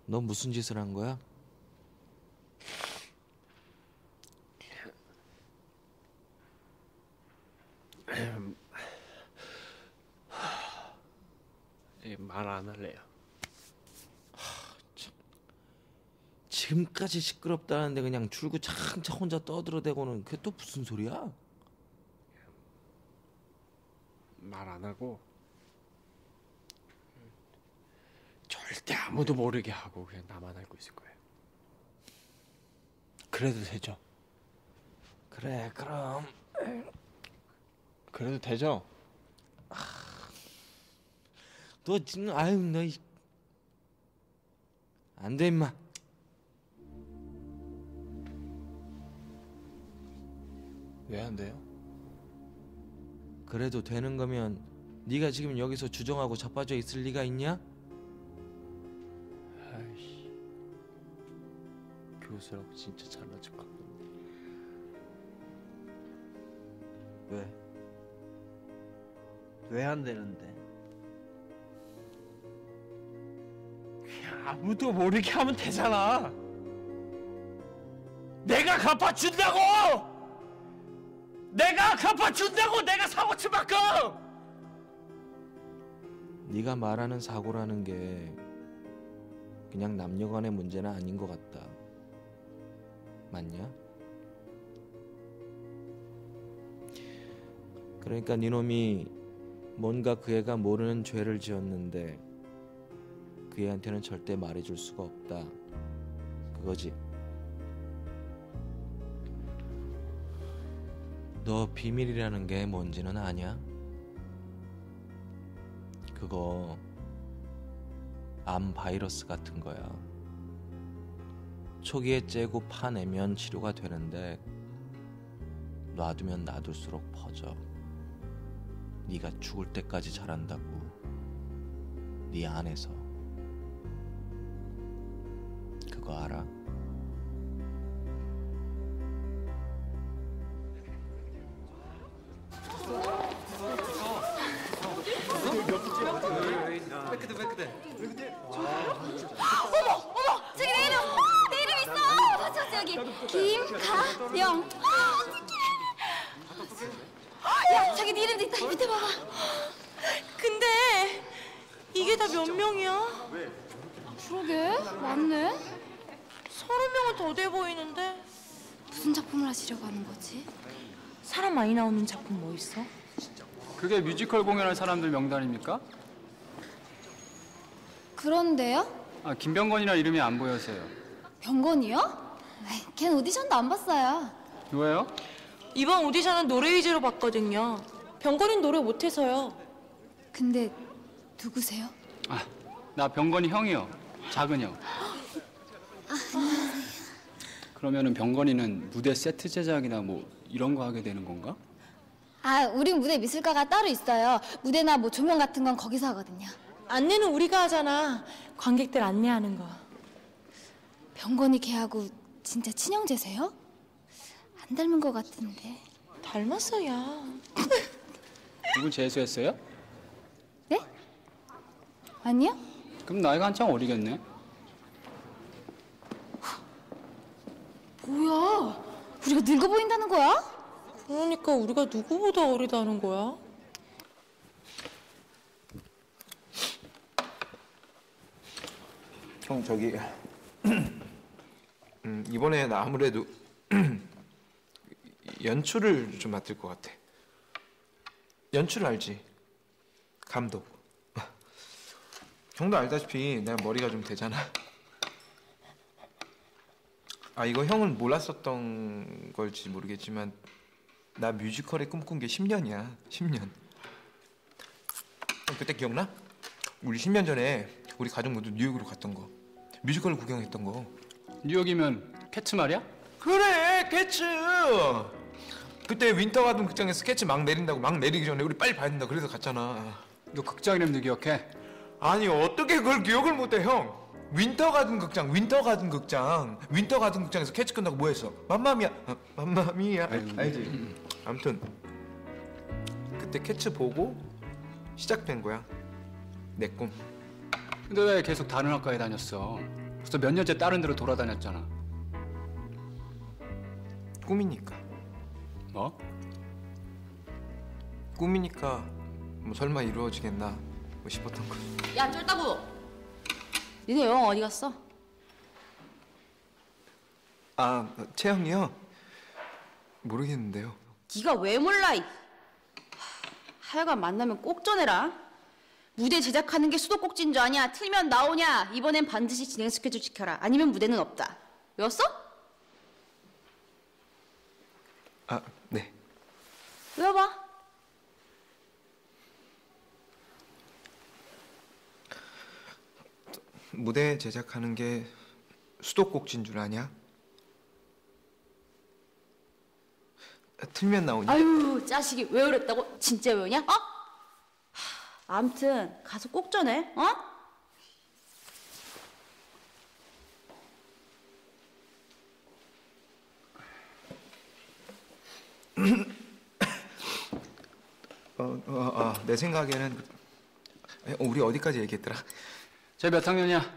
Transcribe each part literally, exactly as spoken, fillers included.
너 무슨 짓을 한 거야? 말 안 할래요. 하, 참. 지금까지 시끄럽다는데 그냥 줄구장창 혼자 떠들어대고는 그게 또 무슨 소리야? 말 안 하고 절대 아무도 모르게 하고 그냥 나만 알고 있을 거예요. 그래도 되죠? 그래 그럼 그래도 되죠? 너 지금 아유 너 안 돼 임마. 왜 안 돼요? 그래도 되는 거면 네가 지금 여기서 주정하고 자빠져 있을 리가 있냐? 아이씨, 교수라고 진짜 잘난 척하고. 왜? 왜 안 되는데? 그냥 아무도 모르게 하면 되잖아. 내가 갚아준다고! 내가 갚아준다고! 내가 사고 친 만큼! 네가 말하는 사고라는 게 그냥 남녀간의 문제는 아닌 것 같다. 맞냐? 그러니까 네 놈이 뭔가 그 애가 모르는 죄를 지었는데 그 애한테는 절대 말해줄 수가 없다. 그거지. 너 비밀이라는 게 뭔지는 아냐? 그거 암 바이러스 같은 거야. 초기에 째고 파내면 치료가 되는데 놔두면 놔둘수록 퍼져. 네가 죽을 때까지 자란다고. 네 안에서. 그거 알아? 어머! 어머! 저기 내 이름! 어, 내 이름 있어! 어, 저, 저기 김가영. 어, 어떡해! 야, 저기 네 이름도 있다. 이 밑에 봐봐. 근데 이게 다 몇 명이야? 그러게, 맞네. 서른 명은 더 돼 보이는데. 무슨 작품을 하시려고 하는 거지? 사람 많이 나오는 작품 뭐 있어? 그게 뮤지컬 공연할 사람들 명단입니까? 그런데요? 아, 김병건이라 이름이 안 보여서요. 병건이요? 에이, 걘 오디션도 안 봤어요. 왜요? 이번 오디션은 노래 위주로 봤거든요. 병건이는 노래 못해서요. 근데 누구세요? 아, 나 병건이 형이요. 작은 형. 그러면은 병건이는 무대 세트 제작이나 뭐 이런 거 하게 되는 건가? 아, 우린 무대 미술과가 따로 있어요. 무대나 뭐 조명 같은 건 거기서 하거든요. 안내는 우리가 하잖아. 관객들 안내하는 거. 병건이 걔하고 진짜 친형제세요? 안 닮은 것 같은데. 닮았어, 야. 누굴 재수했어요? 네? 아니요? 그럼 나이가 한창 어리겠네. 뭐야? 우리가 늙어 보인다는 거야? 그러니까 우리가 누구보다 어리다는 거야? 형 저기 음, 이번엔 아무래도 연출을 좀 맡을 것 같아. 연출 알지? 감독. 형도 알다시피 내가 머리가 좀 되잖아. 아 이거 형은 몰랐었던 걸지 모르겠지만 나 뮤지컬에 꿈꾼 게 십 년이야. 십 년. 형 그때 기억나? 우리 십 년 전에 우리 가족 모두 뉴욕으로 갔던 거. 뮤지컬 구경했던 거. 뉴욕이면 캐츠 말이야? 그래 캐츠. 그때 윈터 가든 극장에서 스케치 막 내린다고. 막 내리기 전에 우리 빨리 봐야 된다 그래서 갔잖아. 너 극장 이름도 기억해? 아니 어떻게 그걸 기억을 못해 형. 윈터 가든 극장 윈터 가든 극장 윈터 가든 극장에서 캐치 끝나고 뭐 했어? 맘마미아. 아, 맘마미아 알, 알지? 음. 아무튼 그때 캐치 보고 시작된 거야 내 꿈. 근데 왜 계속 다른 학과에 다녔어? 벌써 몇 년째 다른 데로 돌아다녔잖아. 꿈이니까. 뭐? 꿈이니까 뭐 설마 이루어지겠나 뭐 싶었던 거지. 야 쫄따구, 니네 여왕 어디 갔어? 아, 채영이요? 모르겠는데요. 네가 왜 몰라? 이. 하, 하여간 만나면 꼭 전해라. 무대 제작하는 게 수도꼭지인 줄 아냐? 틀면 나오냐? 이번엔 반드시 진행 스케줄 지켜라. 아니면 무대는 없다. 외웠어? 아, 네. 외워봐. 무대 제작하는 게 수도꼭지인 줄 아냐? 틀면 나오냐? 아유 자식이 왜 그랬다고? 진짜 외우냐? 어? 하, 암튼 가서 꼭 전해. 어? 어, 어, 어, 내 생각에는 어, 우리 어디까지 얘기했더라? 쟤 몇 학년이야?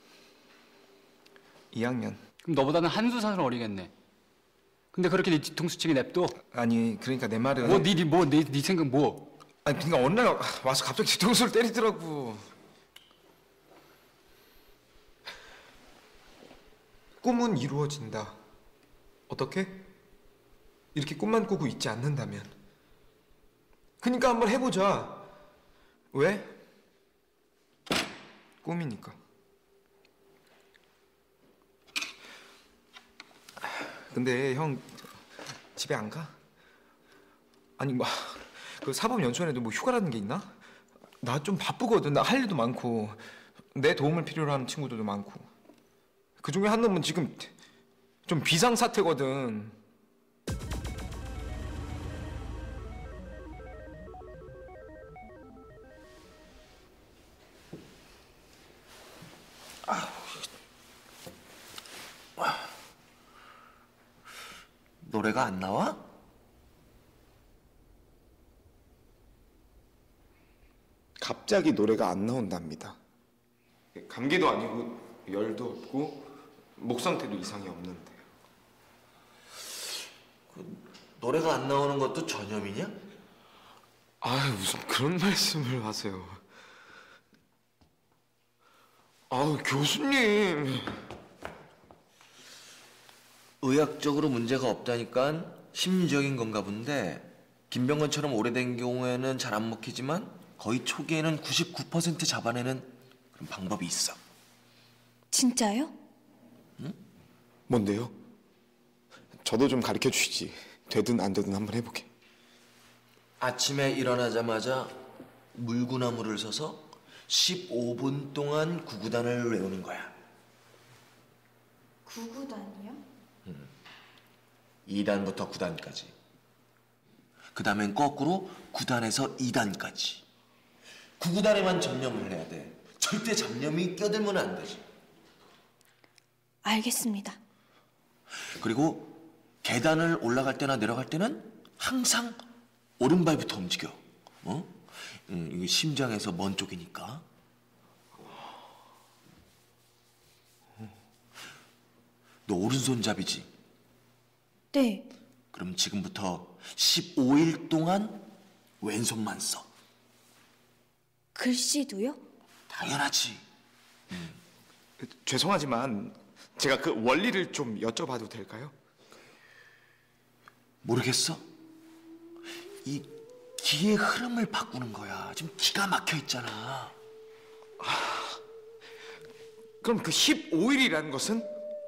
이 학년. 그럼 너보다는 한두 살은 어리겠네. 근데 그렇게 네 뒤통수 치게 냅둬? 아니 그러니까 내 말은 뭐 네 뭐 네 네 생각 뭐? 아니 그러니까 어느 날 와서 갑자기 뒤통수를 때리더라고. 꿈은 이루어진다. 어떻게? 이렇게 꿈만 꾸고 있지 않는다면. 그러니까 한번 해보자. 왜? 꿈이니까. 근데 형 집에 안 가? 아니 뭐 그 사법 연수원에도 뭐 휴가라는 게 있나? 나 좀 바쁘거든. 나 할 일도 많고 내 도움을 필요로 하는 친구들도 많고. 그 중에 한 놈은 지금 좀 비상 사태거든. 노래가 안 나와? 갑자기 노래가 안 나온답니다. 감기도 아니고 열도 없고 목 상태도 이상이 없는데. 노래가 안 나오는 것도 전염이냐? 아 무슨 그런 말씀을 하세요. 아우 교수님. 의학적으로 문제가 없다니까 심리적인 건가 본데 김병건처럼 오래된 경우에는 잘 안 먹히지만 거의 초기에는 구십구 퍼센트 잡아내는 그런 방법이 있어. 진짜요? 뭔데요? 저도 좀 가르쳐 주시지. 되든 안 되든 한번 해보게. 아침에 일어나자마자 물구나무를 서서 십오 분 동안 구구단을 외우는 거야. 구구단이요? 이 단부터 구 단까지. 그 다음엔 거꾸로 구 단에서 이 단까지. 구구단에만 전념을 해야 돼. 절대 잡념이 껴들면 안 되지. 알겠습니다. 그리고 계단을 올라갈 때나 내려갈 때는 항상 오른발부터 움직여. 어? 음, 이게 심장에서 먼 쪽이니까. 너 오른손잡이지? 네. 그럼 지금부터 십오 일 동안 왼손만 써. 글씨도요? 당연하지. 죄송하지만 제가 그 원리를 좀 여쭤봐도 될까요? 모르겠어? 이 기의 흐름을 바꾸는 거야. 지금 기가 막혀 있잖아. 그럼 그 십오 일이라는 것은?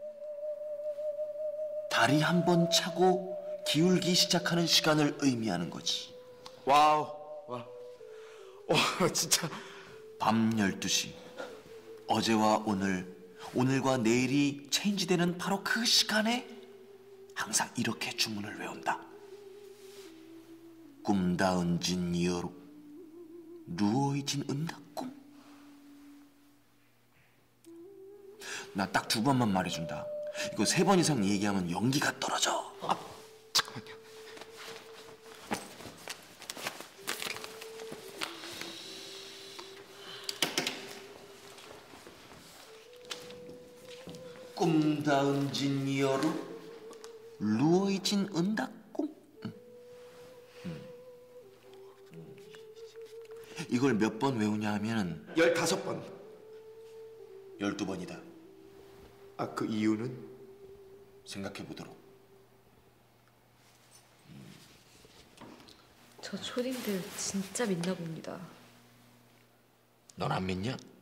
다리 한 번 차고 기울기 시작하는 시간을 의미하는 거지. 와우. 와. 와 진짜. 밤 열두 시. 어제와 오늘, 오늘과 내일이 체인지되는 바로 그 시간에 항상 이렇게 주문을 외운다. 꿈다운진 여로 루어이진 은다꿈. 나 딱 두 번만 말해준다. 이거 세 번 이상 얘기하면 연기가 떨어져. 아, 잠깐만요. 음다은 진이여루 루어이진 은다꿍. 이걸 몇 번 외우냐 하면은 열다섯 번. 열두 번이다. 아, 그 이유는? 생각해 보도록. 저 초딩들 진짜 믿나 봅니다. 넌 안 믿냐?